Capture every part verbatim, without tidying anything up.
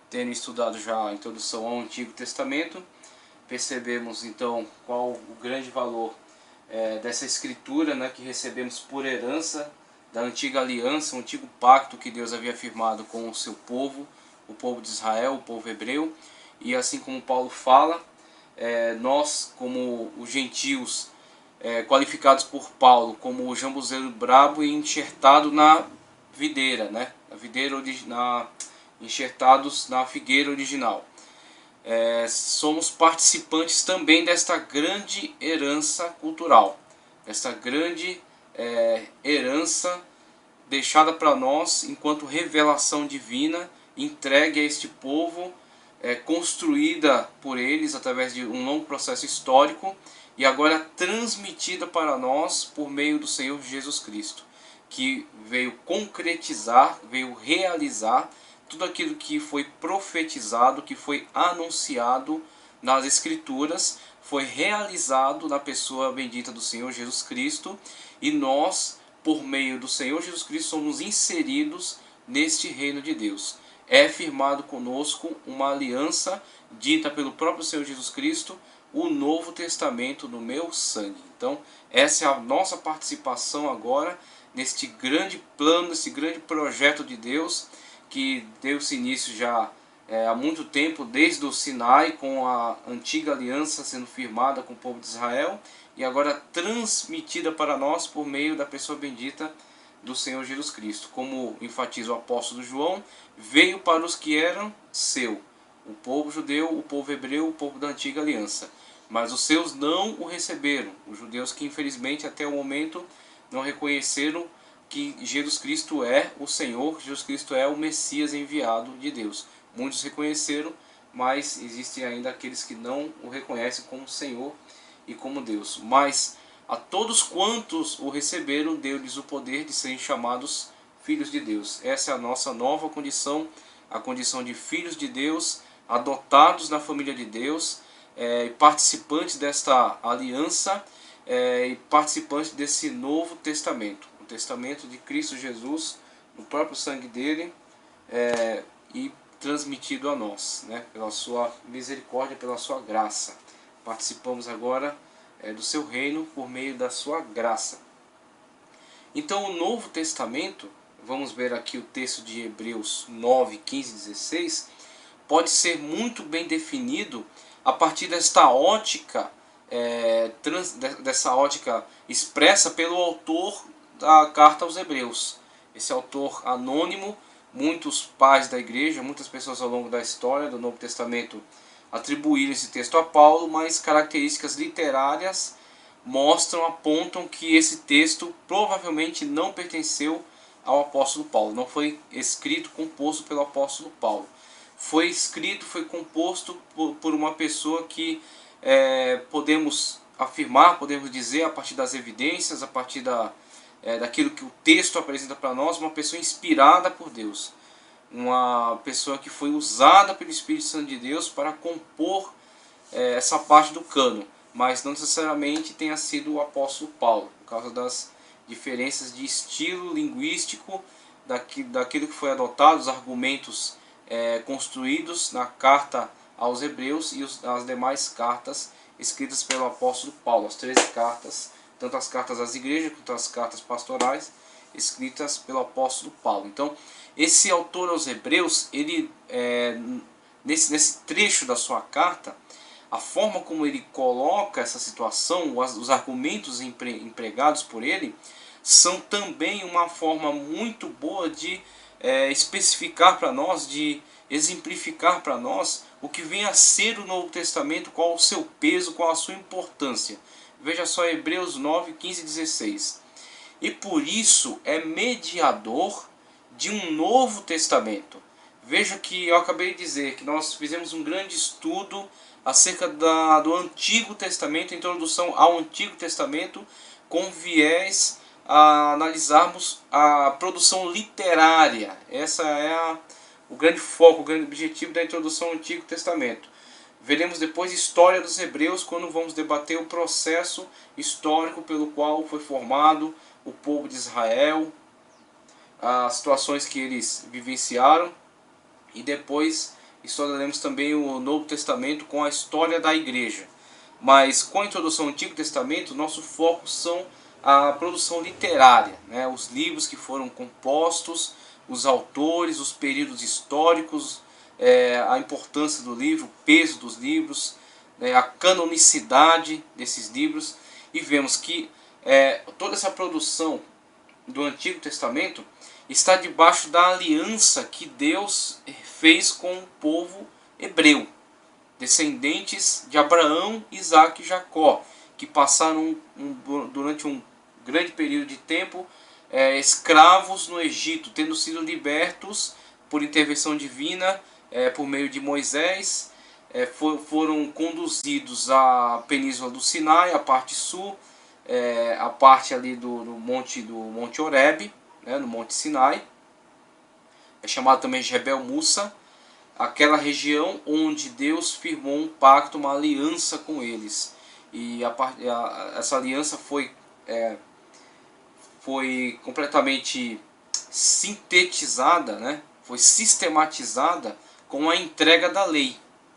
tendo estudado já a introdução ao Antigo Testamento, percebemos então qual o grande valor é, dessa escritura, né, que recebemos por herança da antiga aliança, o antigo pacto que Deus havia firmado com o seu povo, o povo de Israel, o povo hebreu. E assim como Paulo fala, é, nós como os gentios, é, qualificados por Paulo como o jambuzeiro brabo e enxertado na videira, né, na videira original, enxertados na figueira original. É, somos participantes também desta grande herança cultural, desta grande é, herança deixada para nós enquanto revelação divina, entregue a este povo, é, construída por eles através de um longo processo histórico e agora transmitida para nós por meio do Senhor Jesus Cristo, que veio concretizar, veio realizar tudo aquilo que foi profetizado, que foi anunciado nas Escrituras, foi realizado na pessoa bendita do Senhor Jesus Cristo, e nós, por meio do Senhor Jesus Cristo, somos inseridos neste reino de Deus. É firmado conosco uma aliança dita pelo próprio Senhor Jesus Cristo, o Novo Testamento no meu sangue. Então, essa é a nossa participação agora neste grande plano, nesse grande projeto de Deus, que deu-se início já é, há muito tempo, desde o Sinai, com a antiga aliança sendo firmada com o povo de Israel, e agora transmitida para nós por meio da pessoa bendita do Senhor Jesus Cristo. Como enfatiza o apóstolo João, veio para os que eram seu, o povo judeu, o povo hebreu, o povo da antiga aliança. Mas os seus não o receberam, os judeus que infelizmente até o momento não reconheceram que Jesus Cristo é o Senhor, Jesus Cristo é o Messias enviado de Deus. Muitos reconheceram, mas existem ainda aqueles que não o reconhecem como Senhor e como Deus. Mas a todos quantos o receberam, deu-lhes o poder de serem chamados filhos de Deus. Essa é a nossa nova condição, a condição de filhos de Deus, adotados na família de Deus, é, participantes desta aliança, é, e participantes desse Novo Testamento. Testamento de Cristo Jesus, no próprio sangue dele, é, e transmitido a nós, né, pela sua misericórdia, pela sua graça. Participamos agora é, do seu reino por meio da sua graça. Então o Novo Testamento, vamos ver aqui o texto de Hebreus nove, quinze e dezesseis, pode ser muito bem definido a partir desta ótica, é, trans, dessa ótica expressa pelo autor da carta aos Hebreus. Esse autor anônimo, muitos pais da igreja, muitas pessoas ao longo da história do Novo Testamento atribuíram esse texto a Paulo, mas características literárias mostram, apontam que esse texto provavelmente não pertenceu ao apóstolo Paulo, não foi escrito, composto pelo apóstolo Paulo. Foi escrito, foi composto por, por uma pessoa que é, podemos afirmar, podemos dizer, a partir das evidências, a partir da É, daquilo que o texto apresenta para nós, uma pessoa inspirada por Deus, uma pessoa que foi usada pelo Espírito Santo de Deus para compor é, essa parte do cano, mas não necessariamente tenha sido o apóstolo Paulo, por causa das diferenças de estilo linguístico daqui, daquilo que foi adotado, os argumentos é, construídos na carta aos Hebreus e os, as demais cartas escritas pelo apóstolo Paulo, as treze cartas, tanto as cartas às igrejas quanto as cartas pastorais escritas pelo apóstolo Paulo. Então, esse autor aos Hebreus, ele é, nesse, nesse trecho da sua carta, a forma como ele coloca essa situação, os, os argumentos empre, empregados por ele, são também uma forma muito boa de é, especificar para nós, de exemplificar para nós o que vem a ser o Novo Testamento, qual o seu peso, qual a sua importância. Veja só Hebreus nove, quinze e dezesseis. E por isso é mediador de um novo testamento. Veja que eu acabei de dizer que nós fizemos um grande estudo acerca da, do Antigo Testamento, introdução ao Antigo Testamento, com viés a analisarmos a produção literária. Essa é a, o grande foco, o grande objetivo da introdução ao Antigo Testamento. Veremos depois história dos Hebreus, quando vamos debater o processo histórico pelo qual foi formado o povo de Israel, as situações que eles vivenciaram, e depois estudaremos também o Novo Testamento com a história da igreja. Mas com a introdução ao Antigo Testamento, nosso foco são a produção literária, né? Os livros que foram compostos, os autores, os períodos históricos, é, a importância do livro, o peso dos livros, né? A canonicidade desses livros. E vemos que é, toda essa produção do Antigo Testamento está debaixo da aliança que Deus fez com o povo hebreu, descendentes de Abraão, Isaac e Jacó, que passaram um, um, durante um grande período de tempo é, escravos no Egito, tendo sido libertos por intervenção divina é, por meio de Moisés, é, for, foram conduzidos à península do Sinai, a parte sul, é, a parte ali do, do monte do Monte Horebe, né, no Monte Sinai, é chamado também Jebel Mussa, aquela região onde Deus firmou um pacto, uma aliança com eles. E a, a, essa aliança foi, é, foi completamente sintetizada, né? Foi sistematizada com a entrega da lei.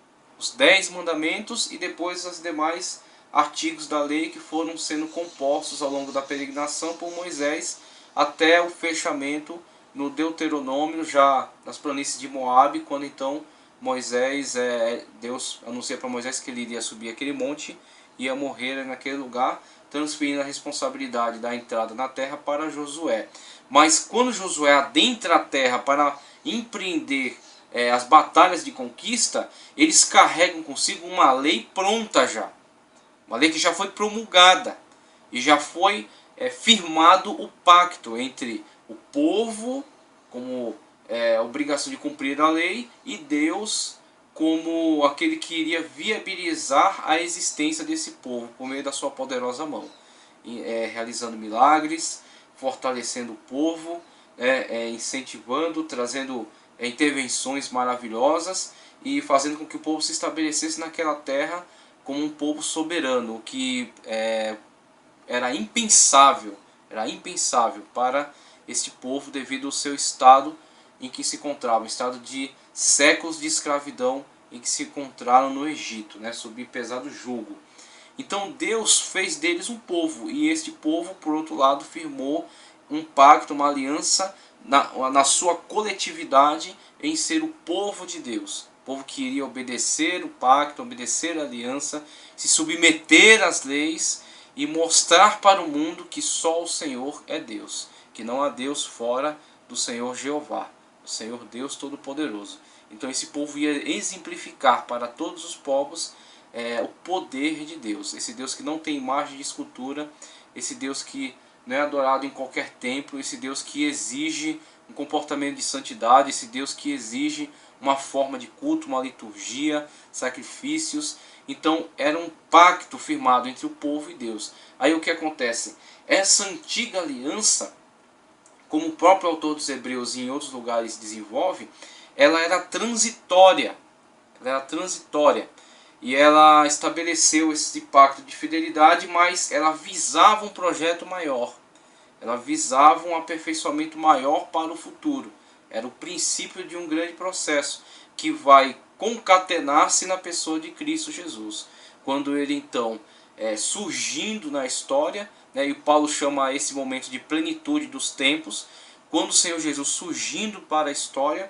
Os dez mandamentos e depois os demais artigos da lei que foram sendo compostos ao longo da peregrinação por Moisés até o fechamento no Deuteronômio, já nas planícies de Moabe, quando então Moisés, é, Deus anuncia para Moisés que ele iria subir aquele monte, ia morrer naquele lugar, transferindo a responsabilidade da entrada na terra para Josué. Mas quando Josué adentra a terra para empreender é, as batalhas de conquista, eles carregam consigo uma lei pronta já, uma lei que já foi promulgada e já foi é, firmado o pacto entre o povo, como é, obrigação de cumprir a lei, e Deus como aquele que iria viabilizar a existência desse povo por meio da sua poderosa mão, e, é, realizando milagres, fortalecendo o povo, é, é, incentivando, trazendo é, intervenções maravilhosas e fazendo com que o povo se estabelecesse naquela terra como um povo soberano, o que é, era impensável, era impensável para este povo devido ao seu estado em que se encontrava, um estado de séculos de escravidão em que se encontraram no Egito, né, sob pesado jugo. Então Deus fez deles um povo, e este povo, por outro lado, firmou um pacto, uma aliança na, na sua coletividade em ser o povo de Deus. O povo que iria obedecer o pacto, obedecer a aliança, se submeter às leis e mostrar para o mundo que só o Senhor é Deus, que não há Deus fora do Senhor Jeová, o Senhor Deus Todo-Poderoso. Então esse povo ia exemplificar para todos os povos é, o poder de Deus, esse Deus que não tem imagem de escultura, esse Deus que não é adorado em qualquer templo, esse Deus que exige um comportamento de santidade, esse Deus que exige uma forma de culto, uma liturgia, sacrifícios. Então era um pacto firmado entre o povo e Deus. Aí o que acontece? Essa antiga aliança, como o próprio autor dos Hebreus e em outros lugares desenvolve, ela era transitória, ela era transitória, e ela estabeleceu esse pacto de fidelidade, mas ela visava um projeto maior, ela visava um aperfeiçoamento maior para o futuro. Era o princípio de um grande processo que vai concatenar-se na pessoa de Cristo Jesus, quando ele então é, surgindo na história, né, e Paulo chama esse momento de plenitude dos tempos, quando o Senhor Jesus surgindo para a história,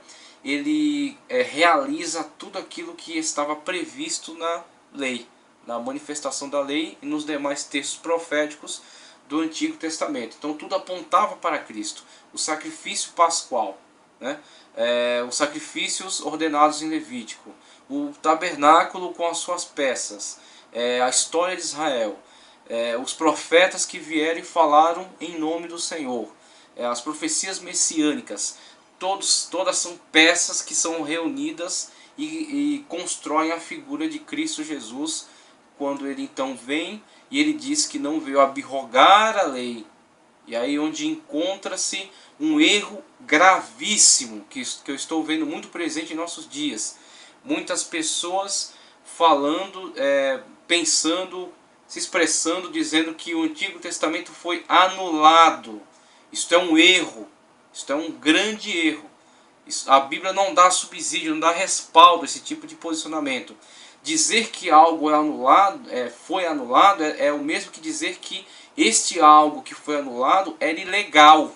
ele é, realiza tudo aquilo que estava previsto na lei, na manifestação da lei e nos demais textos proféticos do Antigo Testamento. Então tudo apontava para Cristo, o sacrifício pascual, né? É, os sacrifícios ordenados em Levítico, o tabernáculo com as suas peças, é, a história de Israel, é, os profetas que vieram e falaram em nome do Senhor, é, as profecias messiânicas, todos, todas são peças que são reunidas e, e constroem a figura de Cristo Jesus, quando ele então vem e ele diz que não veio abrogar a lei. E aí onde encontra-se um erro gravíssimo, que, que eu estou vendo muito presente em nossos dias. Muitas pessoas falando, é, pensando, se expressando, dizendo que o Antigo Testamento foi anulado. Isto é um erro, isto é um grande erro. A Bíblia não dá subsídio, não dá respaldo a esse tipo de posicionamento. Dizer que algo é anulado, é, foi anulado é, é o mesmo que dizer que este algo que foi anulado era ilegal.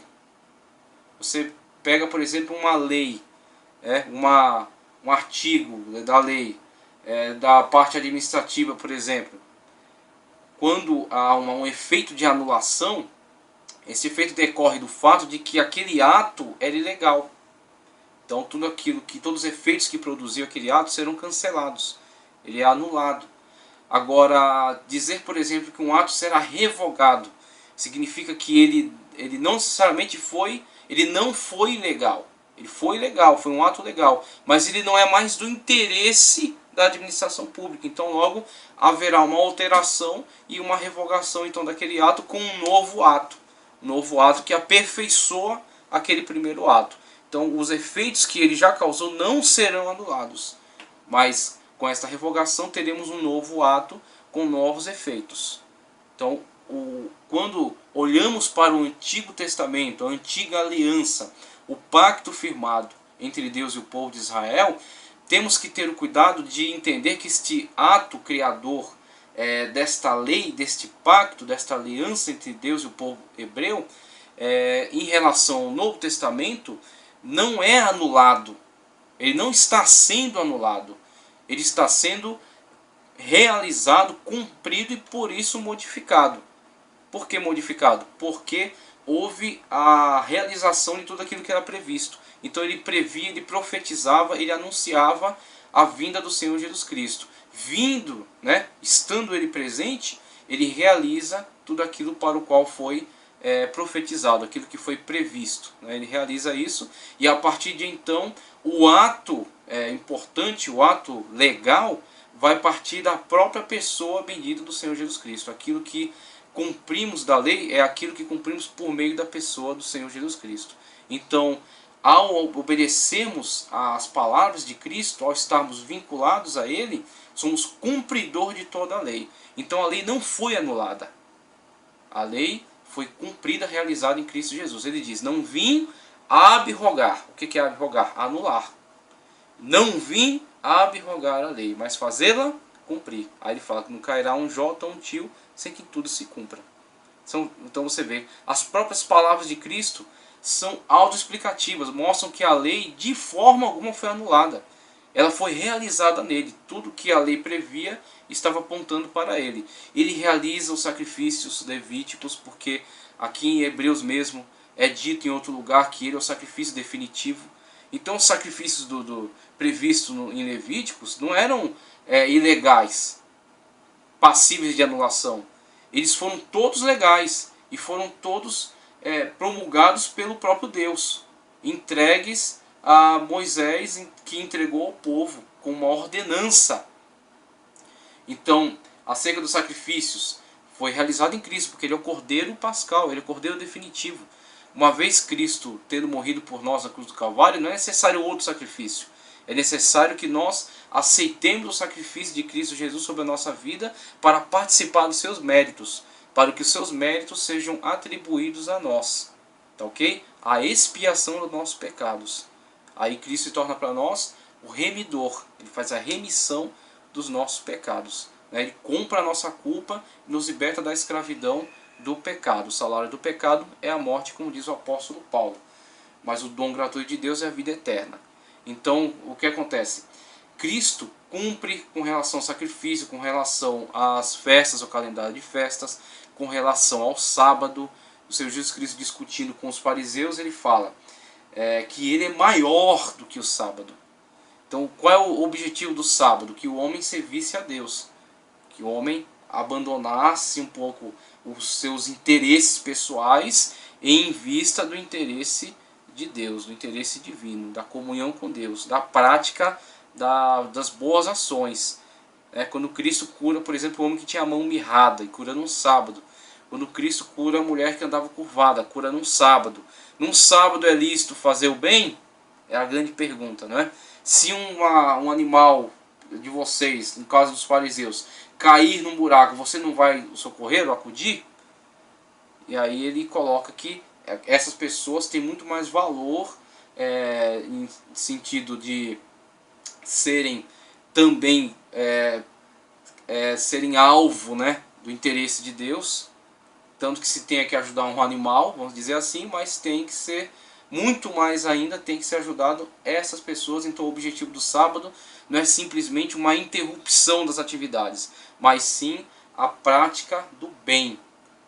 Você pega, por exemplo, uma lei, é, uma, um artigo da lei, é, da parte administrativa, por exemplo. Quando há uma, um efeito de anulação, esse efeito decorre do fato de que aquele ato era ilegal. Então tudo aquilo que, todos os efeitos que produziu aquele ato serão cancelados. Ele é anulado. Agora, dizer, por exemplo, que um ato será revogado, significa que ele, ele não necessariamente foi, ele não foi ilegal. Ele foi legal, foi um ato legal, mas ele não é mais do interesse da administração pública. Então logo haverá uma alteração e uma revogação então daquele ato com um novo ato. Um novo ato que aperfeiçoa aquele primeiro ato. Então os efeitos que ele já causou não serão anulados, mas com esta revogação teremos um novo ato com novos efeitos. Então o, quando olhamos para o Antigo Testamento, a antiga aliança, o pacto firmado entre Deus e o povo de Israel, temos que ter o cuidado de entender que este ato criador é, desta lei, deste pacto, desta aliança entre Deus e o povo hebreu, é, em relação ao Novo Testamento, não é anulado. Ele não está sendo anulado. Ele está sendo realizado, cumprido e por isso modificado. Por que modificado? Porque houve a realização de tudo aquilo que era previsto. Então ele previa, ele profetizava, ele anunciava a vinda do Senhor Jesus Cristo. Vindo, né, estando ele presente, ele realiza tudo aquilo para o qual foi é, profetizado, aquilo que foi previsto. Né? Ele realiza isso e a partir de então o ato é, importante, o ato legal, vai partir da própria pessoa bendita do Senhor Jesus Cristo. Aquilo que cumprimos da lei é aquilo que cumprimos por meio da pessoa do Senhor Jesus Cristo. Então, ao obedecermos às palavras de Cristo, ao estarmos vinculados a Ele, somos cumpridor de toda a lei. Então a lei não foi anulada. A lei foi cumprida, realizada em Cristo Jesus. Ele diz, não vim abrogar. O que é abrogar? Anular. Não vim abrogar a lei, mas fazê-la cumprir. Aí ele fala que não cairá um jota ou um tio sem que tudo se cumpra. Então você vê, as próprias palavras de Cristo são autoexplicativas, mostram que a lei de forma alguma foi anulada. Ela foi realizada nele. Tudo que a lei previa estava apontando para ele. Ele realiza os sacrifícios levíticos, porque aqui em Hebreus mesmo é dito em outro lugar que ele é o sacrifício definitivo. Então os sacrifícios do, do, previstos no, em Levíticos não eram é, ilegais, passíveis de anulação. Eles foram todos legais e foram todos é, promulgados pelo próprio Deus, entregues a Moisés, que entregou ao povo com uma ordenança. Então, acerca dos sacrifícios, foi realizado em Cristo, porque ele é o Cordeiro Pascal, ele é o Cordeiro definitivo. Uma vez Cristo tendo morrido por nós na cruz do Calvário, não é necessário outro sacrifício. É necessário que nós aceitemos o sacrifício de Cristo Jesus sobre a nossa vida para participar dos seus méritos, para que os seus méritos sejam atribuídos a nós. Tá ok? A expiação dos nossos pecados. Aí Cristo se torna para nós o remidor. Ele faz a remissão dos nossos pecados. Ele compra a nossa culpa e nos liberta da escravidão do pecado. O salário do pecado é a morte, como diz o apóstolo Paulo. Mas o dom gratuito de Deus é a vida eterna. Então, o que acontece? Cristo cumpre com relação ao sacrifício, com relação às festas, ao calendário de festas, com relação ao sábado. O Senhor Jesus Cristo, discutindo com os fariseus, ele fala é, que ele é maior do que o sábado. Então, qual é o objetivo do sábado? Que o homem servisse a Deus. Que o homem abandonasse um pouco os seus interesses pessoais em vista do interesse de Deus, do interesse divino, da comunhão com Deus, da prática da, das boas ações. É, quando Cristo cura, por exemplo, o homem que tinha a mão mirrada e cura num sábado. Quando Cristo cura a mulher que andava curvada, cura num sábado. Num sábado é lícito fazer o bem? É a grande pergunta, não é? Se uma, um animal de vocês, no caso dos fariseus, cair num buraco, você não vai socorrer ou acudir? E aí ele coloca que essas pessoas têm muito mais valor é, em sentido de serem também é, é, serem alvo, né, do interesse de Deus, tanto que se tenha que ajudar um animal, vamos dizer assim, mas tem que ser muito mais ainda, tem que ser ajudado essas pessoas. Então o objetivo do sábado não é simplesmente uma interrupção das atividades, mas sim a prática do bem,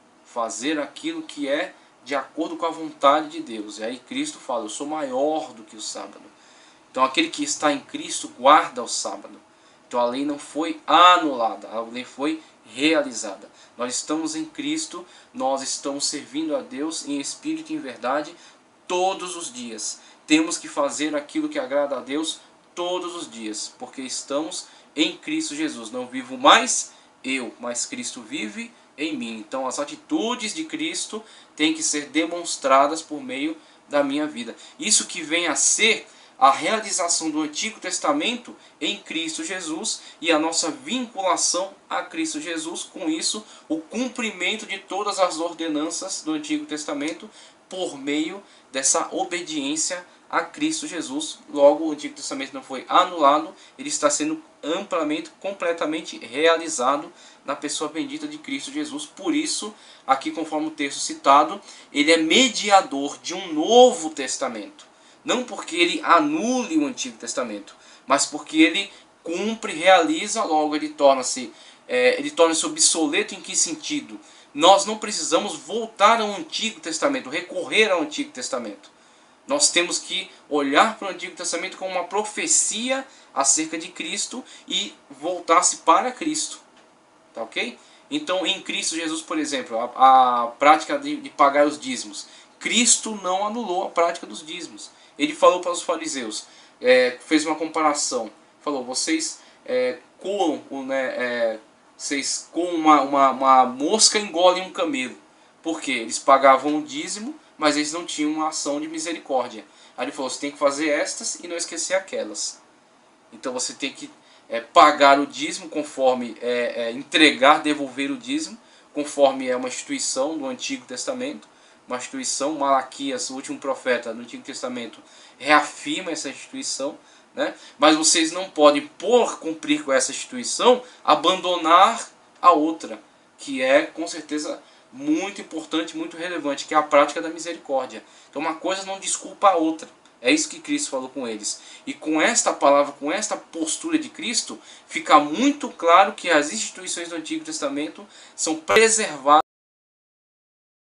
fazer aquilo que é de acordo com a vontade de Deus. E aí Cristo fala, eu sou maior do que o sábado. Então aquele que está em Cristo guarda o sábado. Então a lei não foi anulada, a lei foi realizada. Nós estamos em Cristo, nós estamos servindo a Deus em espírito e em verdade todos os dias. Temos que fazer aquilo que agrada a Deus todos os dias, porque estamos em Cristo Jesus. Não vivo mais eu, mas Cristo vive em mim. Então as atitudes de Cristo têm que ser demonstradas por meio da minha vida. Isso que vem a ser a realização do Antigo Testamento em Cristo Jesus e a nossa vinculação a Cristo Jesus, com isso o cumprimento de todas as ordenanças do Antigo Testamento por meio dessa obediência a Cristo Jesus. Logo, o Antigo Testamento não foi anulado, ele está sendo amplamente, completamente realizado na pessoa bendita de Cristo Jesus. Por isso, aqui conforme o texto citado, ele é mediador de um novo testamento. Não porque ele anule o Antigo Testamento, mas porque ele cumpre, realiza, logo ele torna-se é, ele torna-se obsoleto. Em que sentido? Nós não precisamos voltar ao Antigo Testamento, recorrer ao Antigo Testamento. Nós temos que olhar para o Antigo Testamento como uma profecia acerca de Cristo e voltar-se para Cristo. Tá ok? Então, em Cristo Jesus, por exemplo, a, a prática de, de pagar os dízimos. Cristo não anulou a prática dos dízimos. Ele falou para os fariseus, é, fez uma comparação, falou, vocês é, coam, né, é, vocês com uma, uma, uma mosca engolem um camelo. Por quê? Eles pagavam o dízimo, mas eles não tinham uma ação de misericórdia. Aí ele falou, você tem que fazer estas e não esquecer aquelas. Então você tem que é, pagar o dízimo conforme é, é, entregar, devolver o dízimo, conforme é uma instituição do Antigo Testamento. Uma instituição, Malaquias, o último profeta do Antigo Testamento, reafirma essa instituição, né? Mas vocês não podem, por cumprir com essa instituição, abandonar a outra, que é com certeza muito importante, muito relevante, que é a prática da misericórdia. Então uma coisa não desculpa a outra. É isso que Cristo falou com eles. E com esta palavra, com esta postura de Cristo, fica muito claro que as instituições do Antigo Testamento são preservadas